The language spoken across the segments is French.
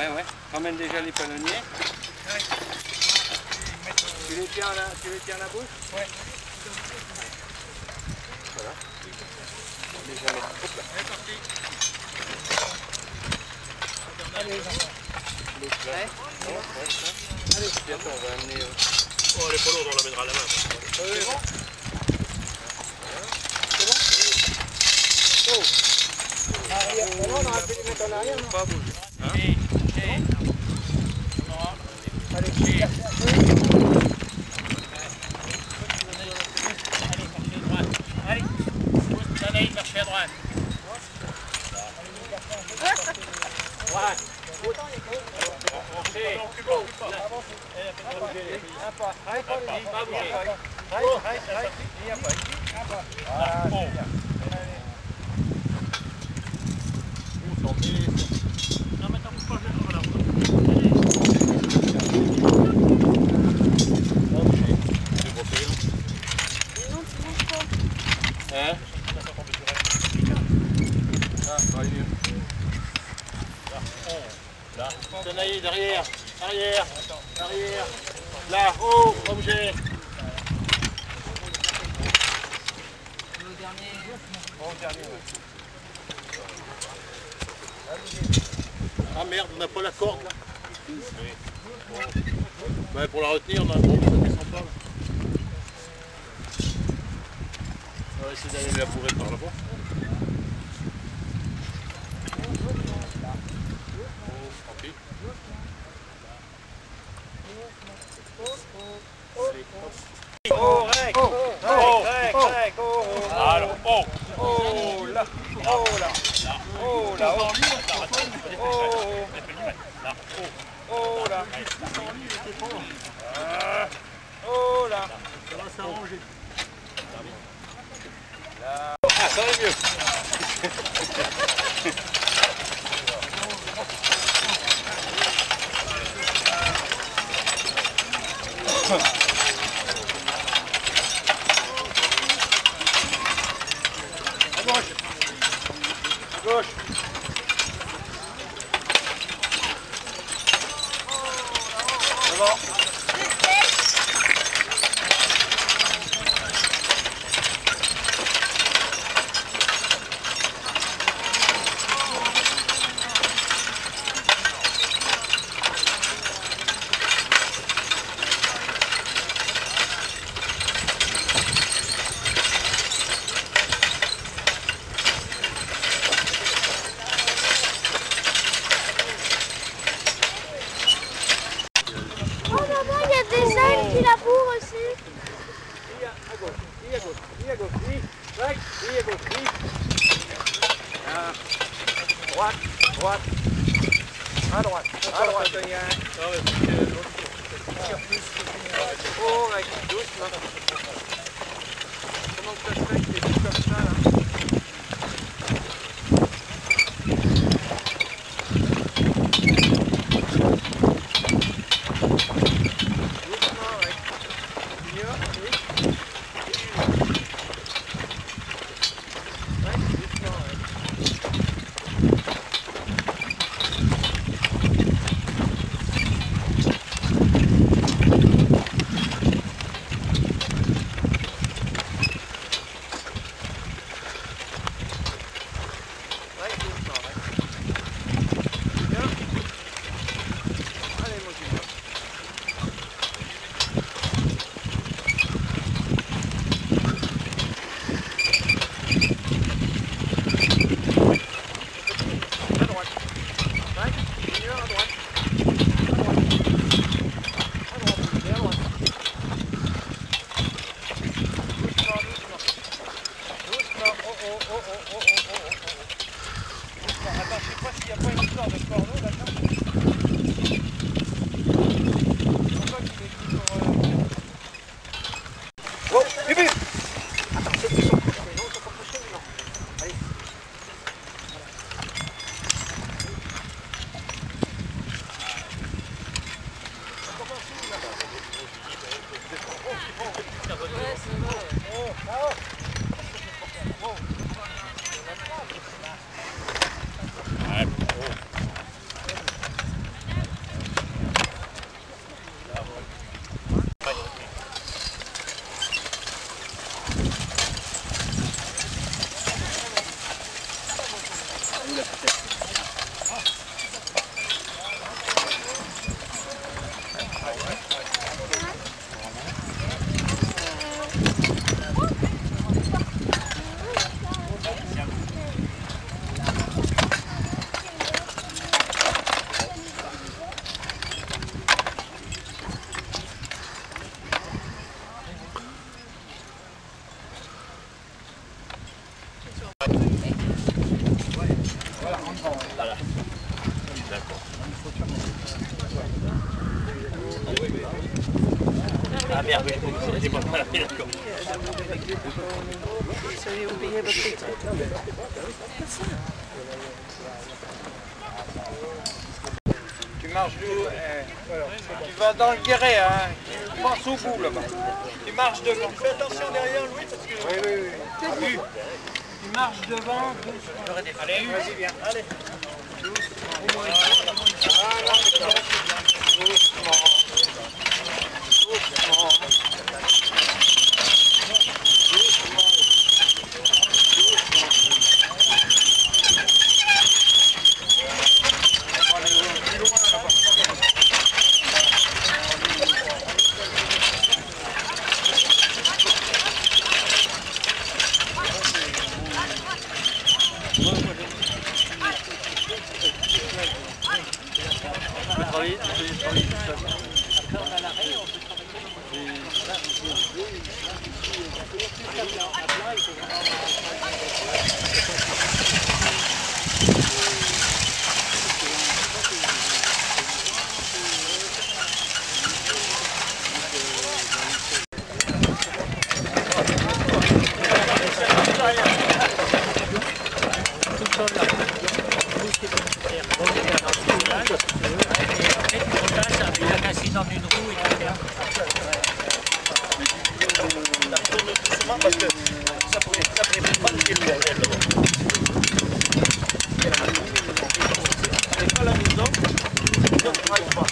Ouais, ouais. Ramène déjà les palonniers. Ouais. Tu les tiens à la bouche? Ouais. Voilà. Déjà mettre. Hop là. C'est parti. Allez, les enfants. L'autre là. Ouais, ouais. Allez, bientôt on va amener. Oh, elle est pas lourde, on l'amènera à la main. C'est bon? C'est bon? Oh! Arrière. Non, on aurait pu les mettre en arrière, non? Pas bouger. Hein? Allez, Allez, Danaï, marchez à droite. droite. Hein? Ah, ça va mieux. Là, Danaï, derrière, arrière, arrière, là, haut, pas bouger. Le dernier. Bon, dernier, ouais. Ah merde, on n'a pas la corde là. Ouais, pour la retenir, on a un gros truc qui s'en parle. On va essayer d'aller la bourrer par là-bas. Tranquille. Oh, rec, rec, oh, Alors, oh, oh, là, oh, là, oh, là, oh, oh, là, oh, là, ça va s'arranger. Ah, ça va mieux. À gauche. À gauche. Devant. Oh maman, il y a des ânes qui labourent aussi. À gauche, à gauche, à gauche, right, à gauche, ah. Droite, droite, à droite, à droite. Oh, avec doucement. Comment ça se fait que c'est tout comme ça là? Ah merde, j'ai pas mal appris d'accord. Tu marches tu vas dans le guéret, hein. Tu passes au bout là-bas. Tu marches devant. Fais attention derrière Louis parce que. Oui. Tu marches devant. Allez, vas-y, viens. Allez. Dans une roue et Parce que ça pourrait pas niquer le bordel là-bas. C'est pas la maison, on ne travaille pas.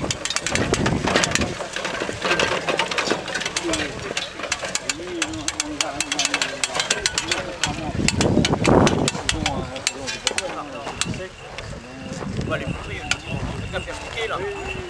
On va les couper, on va faire piquer là.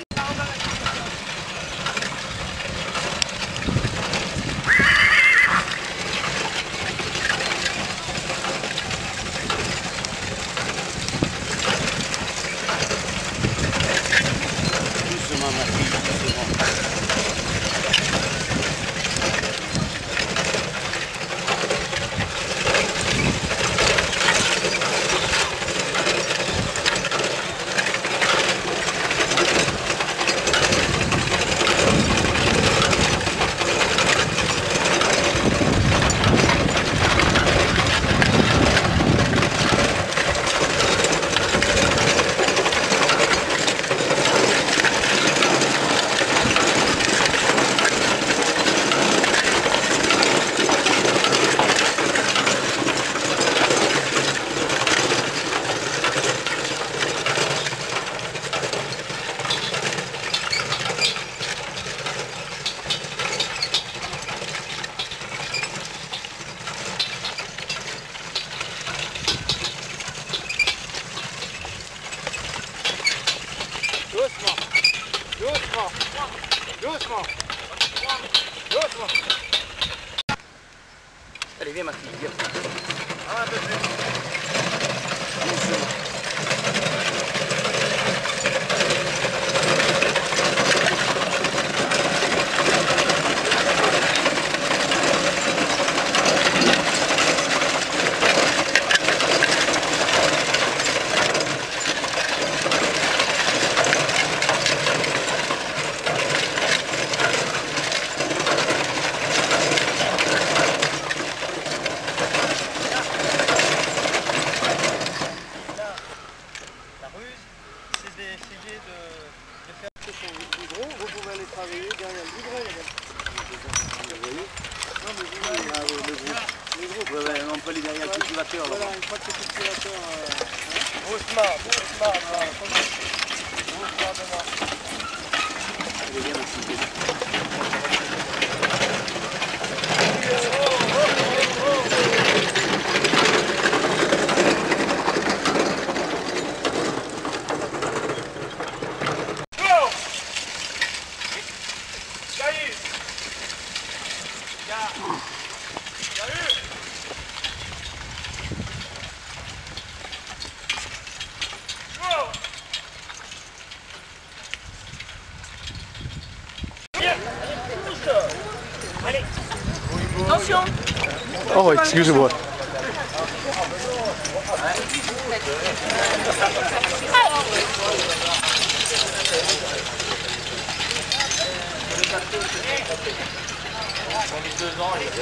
Allez, viens ma fille, viens. Ah, un peu plus. On peut aller derrière le cultivateur. Voilà, une fois que le cultivateur... Doucement, doucement. Doucement devant. Allez, viens aussi. Attention. Oh, excusez-moi. mis 2 ans, il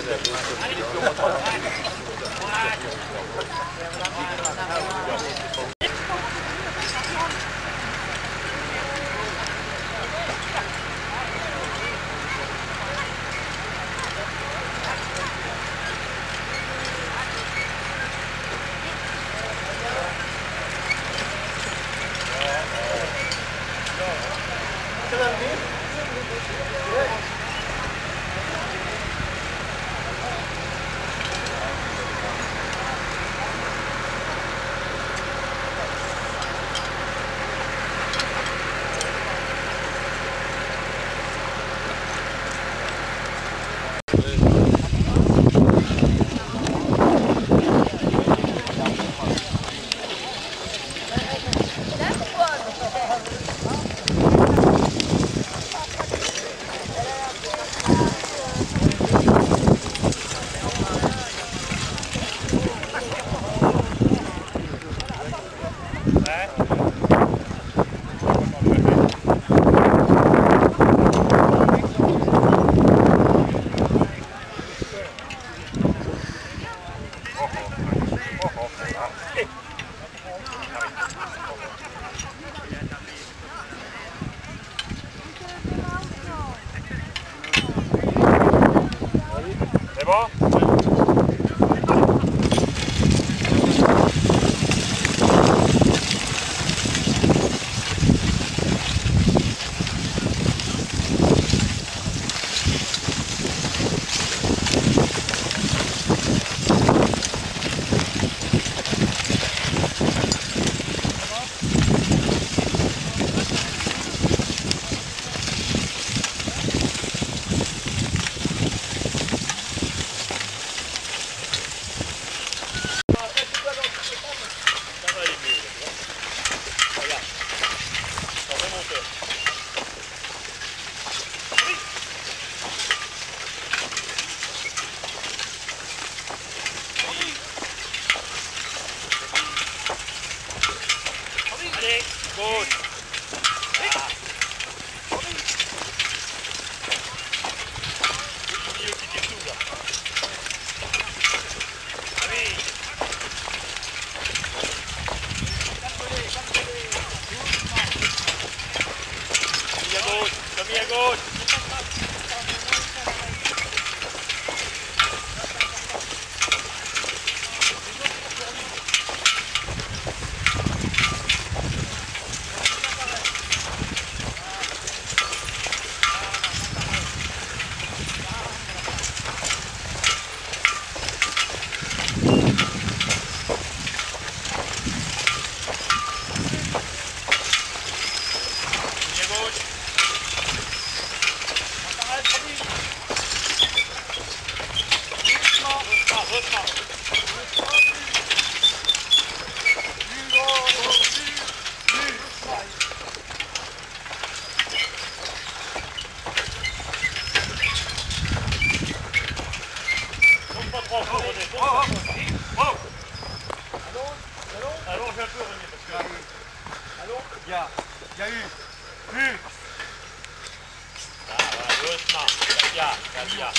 C'est bon? Allez, gauche. Le milieu qui tire tout là. Allez. Camille à gauche. Allonge un peu, René, parce que... Allons, il y a eu. Ah, voilà, doucement. Bien.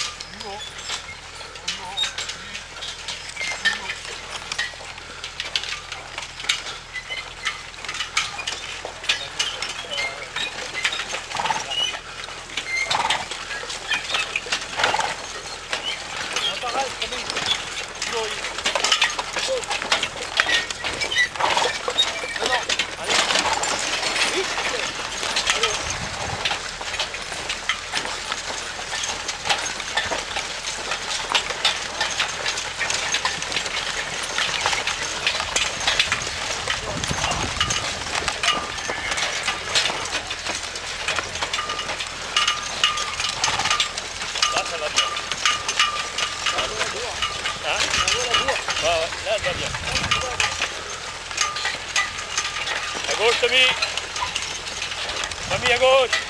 Là, elle va bien. À gauche, Tommy. Tommy, à gauche.